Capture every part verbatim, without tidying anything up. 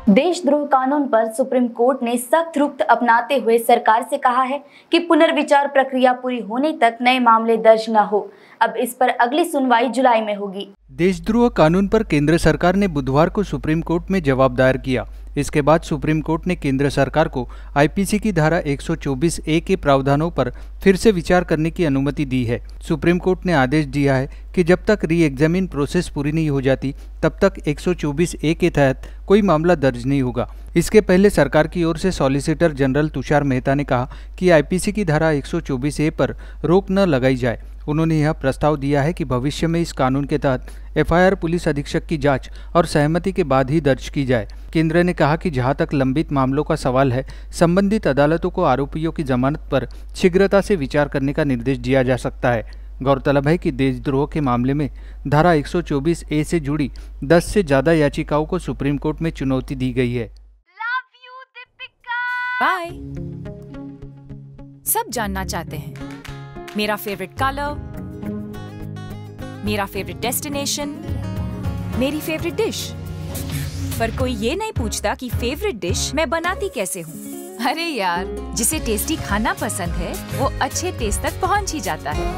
देशद्रोह कानून पर सुप्रीम कोर्ट ने सख्त रुख अपनाते हुए सरकार से कहा है कि पुनर्विचार प्रक्रिया पूरी होने तक नए मामले दर्ज न हो। अब इस पर अगली सुनवाई जुलाई में होगी। देशद्रोह कानून पर केंद्र सरकार ने बुधवार को सुप्रीम कोर्ट में जवाब दायर किया। इसके बाद सुप्रीम कोर्ट ने केंद्र सरकार को आईपीसी की धारा एक सौ चौबीस ए के प्रावधानों पर फिर से विचार करने की अनुमति दी है। सुप्रीम कोर्ट ने आदेश दिया है कि जब तक री एग्जामिन प्रोसेस पूरी नहीं हो जाती तब तक एक सौ चौबीस ए के तहत कोई मामला दर्ज नहीं होगा। इसके पहले सरकार की ओर से सॉलिसिटर जनरल तुषार मेहता ने कहा कि आईपीसी की धारा एक सौ चौबीस ए पर रोक न लगाई जाए। उन्होंने यह प्रस्ताव दिया है कि भविष्य में इस कानून के तहत एफआईआर पुलिस अधीक्षक की जांच और सहमति के बाद ही दर्ज की जाए। केंद्र ने कहा कि जहां तक लंबित मामलों का सवाल है, संबंधित अदालतों को आरोपियों की जमानत पर शीघ्रता से विचार करने का निर्देश दिया जा सकता है। गौरतलब है कि देशद्रोह के मामले में धारा एक सौ चौबीस ए से जुड़ी दस से ज्यादा याचिकाओं को सुप्रीम कोर्ट में चुनौती दी गई है। बाय। सब जानना चाहते हैं मेरा फेवरेट कलर, मेरा फेवरेट डेस्टिनेशन, मेरी फेवरेट डिश, पर कोई ये नहीं पूछता कि फेवरेट डिश मैं बनाती कैसे हूँ। अरे यार, जिसे टेस्टी खाना पसंद है वो अच्छे टेस्ट तक पहुँच ही जाता है।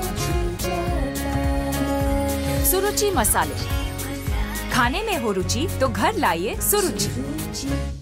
सुरुचि मसाले, खाने में हो रुचि तो घर लाइए सुरुचि।